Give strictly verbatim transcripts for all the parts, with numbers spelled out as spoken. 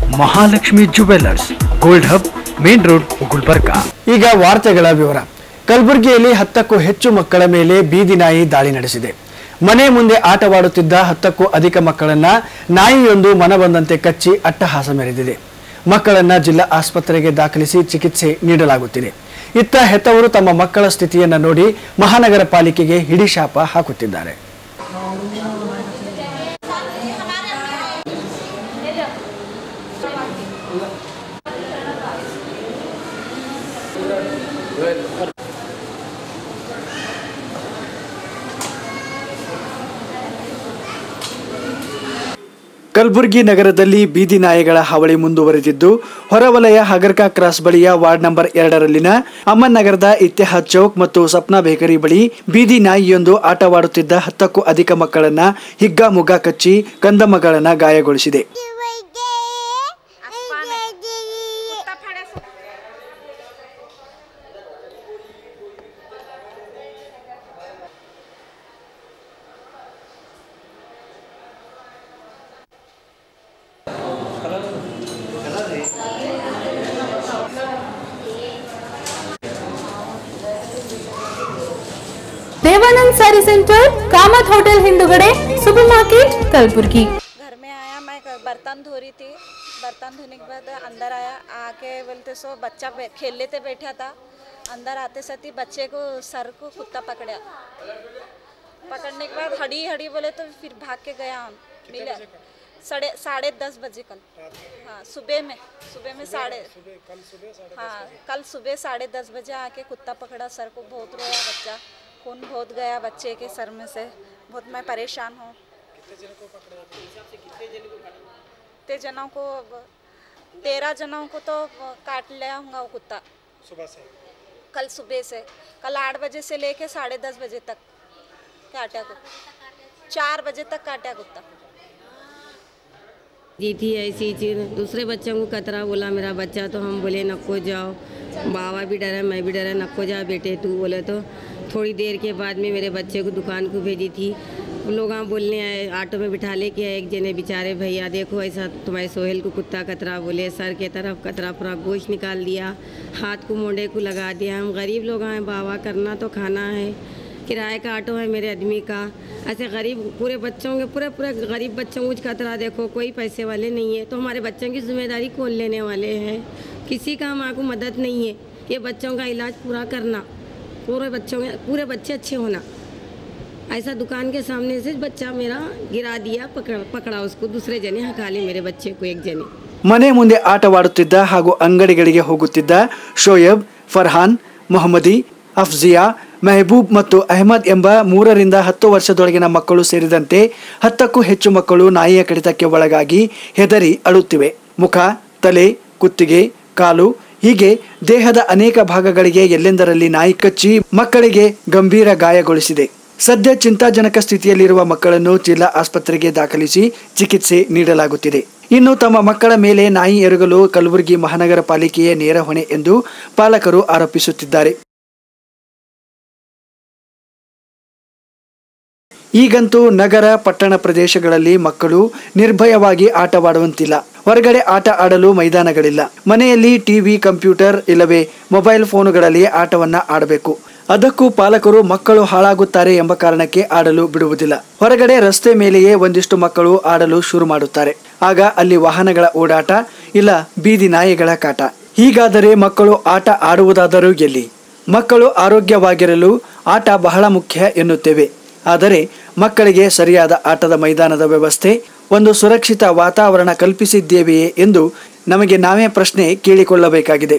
Mahalakshmi jewellers, gold hub, main road, Gulbarga. ಈಗ ವಾರ್ತೆಗಳ ವಿವರ. ಕಲಬುರಗಿಯಲ್ಲಿ ಹತ್ತಕ್ಕೂ ಹೆಚ್ಚು ಮಕ್ಕಳ ಮೇಲೆ ಬೀದಿ ನಾಯಿ ದಾಳಿ ನಡೆಸಿದೆ. ಮನೆ ಮುಂದೆ ಆಟವಾಡುತ್ತಿದ್ದ ಹತ್ತಕ್ಕೂ ಅಧಿಕ ಮಕ್ಕಳನ್ನ ನಾಯಿಯೊಂದು ಮನಬಂದಂತೆ ಕಚ್ಚಿ ಅಟ್ಟಹಾಸ ಮೆರೆದಿದೆ. ಮಕ್ಕಳನ್ನ ಜಿಲ್ಲಾ ಆಸ್ಪತ್ರೆಗೆ ದಾಖಲಿಸಿ ಚಿಕಿತ್ಸೆ ನೀಡಲಾಗುತ್ತಿದೆ. ಇತ್ತ ಹೆತ್ತವರು ತಮ್ಮ ಮಕ್ಕಳ ಸ್ಥಿತಿಯನ್ನು ನೋಡಿ ಮಹಾನಗರ ಪಾಲಿಕೆಗೆ ಹಿಡಿಶಾಪ ಹಾಕುತ್ತಿದ್ದಾರೆ. ಕಲಬುರಗಿ ನಗರದಲ್ಲಿ ಬೀದಿ ನಾಯಿಗಳ ಹಾವಳಿ ಮುಂದುವರೆದಿದ್ದು, ಹೊರವಲಯ ಹಗರ್ಕಾ ಕ್ರಾಸ್ ಬಳಿಯ ವಾರ್ಡ್ ನಂಬರ್ ಎರಡರಲ್ಲಿನ ಅಮ್ಮನ್ ನಗರದ ಇತ್ತೆಹಾದ್ ಚೌಕ್ ಮತ್ತು ಸಪ್ನಾ ಬೇಕರಿ ಬಳಿ ಬೀದಿ ನಾಯಿಯೊಂದು ಆಟವಾಡುತ್ತಿದ್ದ ಹತ್ತಕ್ಕೂ ಅಧಿಕ ಮಕ್ಕಳನ್ನ ಹಿಗ್ಗಾಮುಗ್ಗಾ ಕಚ್ಚಿ ಕಂದಮ್ಮಗಳನ್ನ ಗಾಯಗೊಳಿಸಿದೆ. देवानंद सारी सेंटर, कामत होटल हिंदुगड़े, सुपर मार्केट, कलबुर्गी. घर में आया, मैं बर्तन धो रही थी. बर्तन धोने के बाद अंदर आया, आके बोलते सो बच्चा खेल लेते बैठा था. अंदर आते सती बच्चे को सर को कुत्ता पकड़ा. पकड़ने के बाद हड़ी हड़ी बोले तो फिर भाग के गया. हम मिले साढ़े साढ़े दस बजे कल. हाँ सुबह में सुबह में साढ़े हाँ कल सुबह साढ़े दस बजे आके कुत्ता पकड़ा. सर को बहुत रोया बच्चा, खून बहुत गया बच्चे के सर में से. बहुत मैं परेशान हूँ. कितने जनों को तेरह जनों को तो काट लिया होगा वो कुत्ता. सुबह से कल सुबह से कल आठ बजे से लेके साढ़े दस बजे तक काटा कुत्ता. चार बजे तक काटा कुत्ता. जी थी ऐसी चीज. दूसरे बच्चों को कतरा बोला मेरा बच्चा, तो हम बोले नको जाओ. बाबा भी डरा, मैं भी डरा, नको जा बेटे तू बोले. तो थोड़ी देर के बाद में मेरे बच्चे को दुकान को भेजी थी. लोग वहाँ बोलने आए, ऑटो में बिठा ले के एक जने बेचारे भैया देखो ऐसा तुम्हारे सोहेल को कुत्ता कतरा बोले. सर के तरफ कतरा पूरा गोश्त निकाल दिया, हाथ को मोंडे को लगा दिया. हम गरीब लोग हैं बाबा, करना तो खाना है. किराए का ऑटो है मेरे आदमी का. ऐसे गरीब पूरे बच्चों के पूरे पूरे गरीब बच्चों को खतरा देखो. कोई पैसे वाले नहीं है तो हमारे बच्चों की जिम्मेदारी कौन लेने वाले हैं? किसी का हमारे को मदद नहीं है. ये बच्चों का इलाज पूरा करना, पूरे बच्चों के पूरे बच्चे अच्छे होना. ऐसा दुकान के सामने से बच्चा मेरा गिरा दिया, पकड़ पकड़ा उसको. दूसरे जने हका ले मेरे बच्चे को एक जने. ಮನೆ ಮುಂದೆ ಆಟವಾಡುತ್ತಿದ್ದ ಹಾಗೂ ಅಂಗಡಿಗಳಿಗೆ ಹೋಗುತ್ತಿದ್ದ ಶೋಯಬ್, ಫರ್ಹಾನ್, ಮೊಹಮ್ಮದಿ, ಅಫ್ಜಿಯಾ, ಮೆಹಬೂಬ್ ಮತ್ತು ಅಹಮದ್ ಎಂಬ ಮೂರರಿಂದ ಹತ್ತು ವರ್ಷದೊಳಗಿನ ಮಕ್ಕಳು ಸೇರಿದಂತೆ ಹತ್ತಕ್ಕೂ ಹೆಚ್ಚು ಮಕ್ಕಳು ನಾಯಿಯ ಕಡಿತಕ್ಕೆ ಒಳಗಾಗಿ ಹೆದರಿ ಅಳುತ್ತಿವೆ. ಮುಖ, ತಲೆ, ಕುತ್ತಿಗೆ, ಕಾಲು ಹೀಗೆ ದೇಹದ ಅನೇಕ ಭಾಗಗಳಿಗೆ ಎಲ್ಲೆಂದರಲ್ಲಿ ನಾಯಿ ಕಚ್ಚಿ ಮಕ್ಕಳಿಗೆ ಗಂಭೀರ ಗಾಯಗೊಳಿಸಿದೆ. ಸದ್ಯ ಚಿಂತಾಜನಕ ಸ್ಥಿತಿಯಲ್ಲಿರುವ ಮಕ್ಕಳನ್ನು ಜಿಲ್ಲಾ ಆಸ್ಪತ್ರೆಗೆ ದಾಖಲಿಸಿ ಚಿಕಿತ್ಸೆ ನೀಡಲಾಗುತ್ತಿದೆ. ಇನ್ನು ತಮ್ಮ ಮಕ್ಕಳ ಮೇಲೆ ನಾಯಿ ಎರಗಲು ಕಲಬುರಗಿ ಮಹಾನಗರ ಪಾಲಿಕೆಯ ನೇರ ಹೊಣೆ ಎಂದು ಪಾಲಕರು ಆರೋಪಿಸುತ್ತಿದ್ದಾರೆ. ಈಗಂತೂ ನಗರ ಪಟ್ಟಣ ಪ್ರದೇಶಗಳಲ್ಲಿ ಮಕ್ಕಳು ನಿರ್ಭಯವಾಗಿ ಆಟವಾಡುವಂತಿಲ್ಲ. ಹೊರಗಡೆ ಆಟ ಆಡಲು ಮೈದಾನಗಳಿಲ್ಲ. ಮನೆಯಲ್ಲಿ ಟಿವಿ, ಕಂಪ್ಯೂಟರ್ ಇಲ್ಲವೇ ಮೊಬೈಲ್ ಫೋನುಗಳಲ್ಲಿ ಆಟವನ್ನ ಆಡಬೇಕು. ಅದಕ್ಕೂ ಪಾಲಕರು ಮಕ್ಕಳು ಹಾಳಾಗುತ್ತಾರೆ ಎಂಬ ಕಾರಣಕ್ಕೆ ಆಡಲು ಬಿಡುವುದಿಲ್ಲ. ಹೊರಗಡೆ ರಸ್ತೆ ಮೇಲೆಯೇ ಒಂದಿಷ್ಟು ಮಕ್ಕಳು ಆಡಲು ಶುರು ಮಾಡುತ್ತಾರೆ. ಆಗ ಅಲ್ಲಿ ವಾಹನಗಳ ಓಡಾಟ, ಇಲ್ಲ ಬೀದಿ ನಾಯಿಗಳ ಕಾಟ. ಹೀಗಾದರೆ ಮಕ್ಕಳು ಆಟ ಆಡುವುದಾದರೂ ಎಲ್ಲಿ? ಮಕ್ಕಳು ಆರೋಗ್ಯವಾಗಿರಲು ಆಟ ಬಹಳ ಮುಖ್ಯ ಎನ್ನುತ್ತೇವೆ. ಆದರೆ ಮಕ್ಕಳಿಗೆ ಸರಿಯಾದ ಆಟದ ಮೈದಾನದ ವ್ಯವಸ್ಥೆ, ಒಂದು ಸುರಕ್ಷಿತ ವಾತಾವರಣ ಕಲ್ಪಿಸಿದ್ದೇವೆಯೇ ಎಂದು ನಮಗೆ ನಾವೇ ಪ್ರಶ್ನೆ ಕೇಳಿಕೊಳ್ಳಬೇಕಾಗಿದೆ.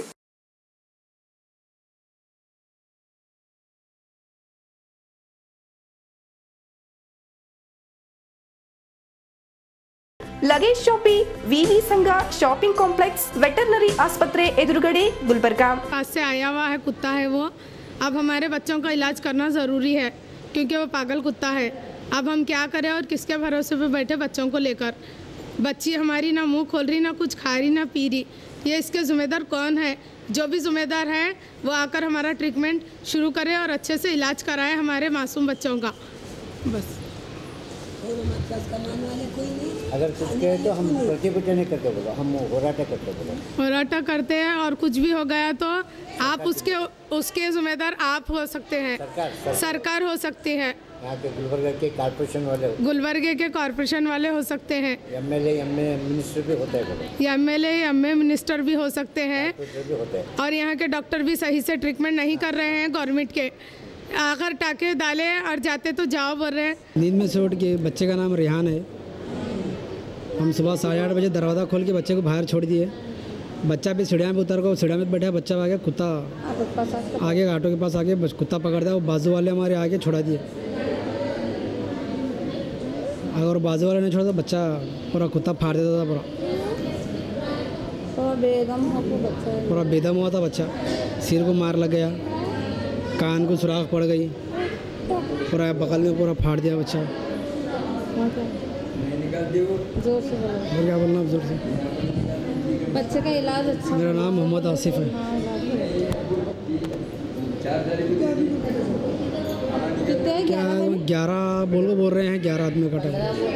Luggage shoppy VV Sangh shopping complex veterinary आस्पत्रे एदुरगढ़े गुलबर्गा. पास से आया हुआ है कुत्ता है वो. अब हमारे बच्चों का इलाज करना ज़रूरी है क्योंकि वो पागल कुत्ता है. अब हम क्या करें और किसके भरोसे पे बैठे बच्चों को लेकर? बच्ची हमारी ना मुंह खोल रही, ना कुछ खा रही, ना पी रही. ये इसके ज़िम्मेदार कौन है? जो भी ज़िम्मेदार है वो आकर हमारा ट्रीटमेंट शुरू करे और अच्छे से इलाज कराए हमारे मासूम बच्चों का. बस अगर कुछ कहे तो हम प्रतिभटन नहीं करते बोलो, हम होराटा करते बोलो। होराटा करते हैं और कुछ भी हो गया तो आप उसके उसके जिम्मेदार आप हो सकते हैं, सरकार सर, सरकार हो सकती है, यहाँ के गुलबर्गा के कॉर्पोरेशन वाले, गुलबर्गे के कॉर्पोरेशन वाले हो सकते हैं, M L A M A minister भी होता है बोलो, M L A M A minister भी हो सकते हैं, भी होते हैं। और यहाँ के डॉक्टर भी सही से ट्रीटमेंट नहीं कर रहे हैं गवर्नमेंट के, अगर टाके डाले और जाते तो जाओ बोल रहे हैं। नींद में से उठ के, बच्चे का नाम रेहान है, हम सुबह साढ़े आठ बजे दरवाज़ा खोल के बच्चे को बाहर छोड़ दिए। बच्चा भी सीढ़िया में उतर को सीढ़िया में बैठा, बच्चा आ गया, कुत्ता आगे ऑटो के पास आगे कुत्ता पकड़ दिया, वो बाजू वाले हमारे आगे छोड़ा दिए। अगर बाजू वाले ने छोड़ा तो बच्चा पूरा कुत्ता फाड़ देता था, पूरा पूरा बेदम हुआ था बच्चा, सिर को मार लग गया, कान को सुराख पड़ गई, पूरा बगल में पूरा फाड़ दिया बच्चा। जोर से बोलो। क्या बोलना जोर से? बच्चे का इलाज अच्छा। मेरा नाम मोहम्मद आसिफ है। क्या ग्यारह बोल को बोल रहे हैं, ग्यारह आदमी काटा,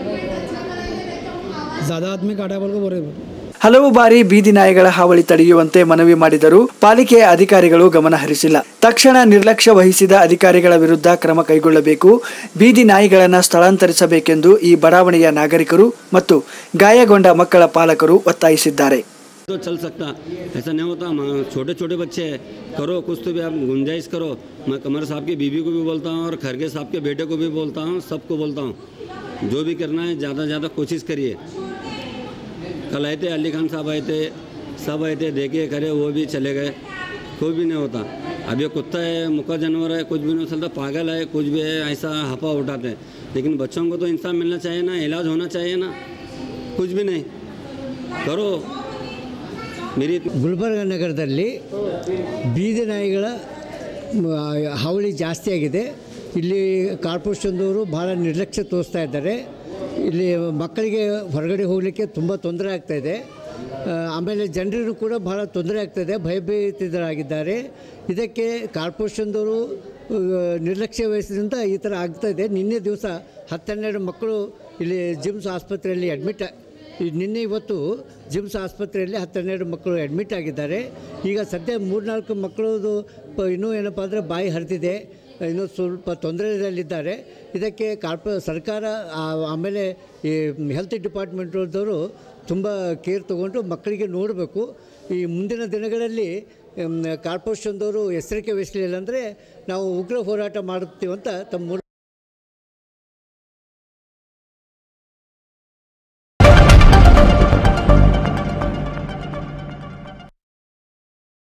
ज़्यादा आदमी काटा बोल को बोल रहे हैं। ಹಲವು ಬಾರಿ ಬೀದಿ ನಾಯಿಗಳ ಹಾವಳಿ ತಡೆಯುವಂತೆ ಮನವಿ ಮಾಡಿದರೂ ಪಾಲಿಕೆಯ ಅಧಿಕಾರಿಗಳು ಗಮನ ಹರಿಸಿಲ್ಲ. ತಕ್ಷಣ ನಿರ್ಲಕ್ಷ್ಯ ವಹಿಸಿದ ಅಧಿಕಾರಿಗಳ ವಿರುದ್ಧ ಕ್ರಮ ಕೈಗೊಳ್ಳಬೇಕು, ಬೀದಿ ನಾಯಿಗಳನ್ನು ಸ್ಥಳಾಂತರಿಸಬೇಕೆಂದು ಈ ಬಡಾವಣೆಯ ನಾಗರಿಕರು ಮತ್ತು ಗಾಯಗೊಂಡ ಮಕ್ಕಳ ಪಾಲಕರು ಒತ್ತಾಯಿಸಿದ್ದಾರೆ. तो चल सकता, ऐसा नहीं होता। छोटे छोटे बच्चे हैं, करो कुछ तो भी आप गुंजाइश करो। मैं कमर साहब की बीवी को भी बोलता हूँ और खरगे साहब के बेटे को भी बोलता हूँ, सबको बोलता हूँ, जो भी करना है ज़्यादा से ज़्यादा कोशिश करिए। कल आए थे, अली खान साहब आए थे, सब आए थे, देखे करे, वो भी चले गए, कोई भी नहीं होता। अब ये कुत्ता है, मुक्का जानवर है, कुछ भी नहीं चलता, पागल है, कुछ भी है, ऐसा हफा उठाते हैं। लेकिन बच्चों को तो इंसान मिलना चाहिए ना, इलाज होना चाहिए ना, कुछ भी नहीं करो। मेरी ಗುಲ್ಬರ್ಗ ನಗರದಲ್ಲಿ ಬೀದಿ ನಾಯಿಗಳ ಹಾವಳಿ ಜಾಸ್ತಿ ಆಗಿದೆ. ಇಲ್ಲಿ ಕಾರ್ಪೊರೇಷನ್ದವರು ಭಾಳ ನಿರ್ಲಕ್ಷ್ಯ ತೋರಿಸ್ತಾ ಇದ್ದಾರೆ. ಇಲ್ಲಿ ಮಕ್ಕಳಿಗೆ ಹೊರಗಡೆ ಹೋಗಲಿಕ್ಕೆ ತುಂಬ ತೊಂದರೆ ಆಗ್ತಾಯಿದೆ. ಆಮೇಲೆ ಜನರಿಗೂ ಕೂಡ ಭಾಳ ತೊಂದರೆ ಆಗ್ತಾಯಿದೆ, ಭಯಭೀತರಾಗಿದ್ದಾರೆ. ಇದಕ್ಕೆ ಕಾರ್ಪೊರೇಷನ್ದವರು ನಿರ್ಲಕ್ಷ್ಯ ವಹಿಸಿದ್ರಿಂದ ಈ ಥರ ಆಗ್ತಾಯಿದೆ. ನಿನ್ನೆ ದಿವಸ ಹತ್ತೆರಡು ಮಕ್ಕಳು ಇಲ್ಲಿ ಜಿಮ್ಸ್ ಆಸ್ಪತ್ರೆಯಲ್ಲಿ ಅಡ್ಮಿಟ್, ನಿನ್ನೆ ಇವತ್ತು ಜಿಮ್ಸ್ ಆಸ್ಪತ್ರೆಯಲ್ಲಿ ಹತ್ತೆರಡು ಮಕ್ಕಳು ಅಡ್ಮಿಟ್ ಆಗಿದ್ದಾರೆ. ಈಗ ಸದ್ಯ ಮೂರ್ನಾಲ್ಕು ಮಕ್ಕಳದು ಇನ್ನೂ ಏನಪ್ಪ ಅಂದರೆ ಬಾಯಿ ಹರಿದಿದೆ, ಇನ್ನೂ ಸ್ವಲ್ಪ ತೊಂದರೆಯಲ್ಲಿದ್ದಾರೆ. ಇದಕ್ಕೆ ಕಾರ್ಪೊ ಸರ್ಕಾರ ಆಮೇಲೆ ಈ ಹೆಲ್ತ್ ಡಿಪಾರ್ಟ್ಮೆಂಟ್ದವರು ತುಂಬ ಕೇರ್ ತೊಗೊಂಡು ಮಕ್ಕಳಿಗೆ ನೋಡಬೇಕು. ಈ ಮುಂದಿನ ದಿನಗಳಲ್ಲಿ ಕಾರ್ಪೊರೇಷನ್ದವರು ಎಚ್ಚರಿಕೆ ವಹಿಸಲಿಲ್ಲ ಅಂದರೆ ನಾವು ಉಗ್ರ ಹೋರಾಟ ಮಾಡುತ್ತೀವಂತ ತಮ್ಮ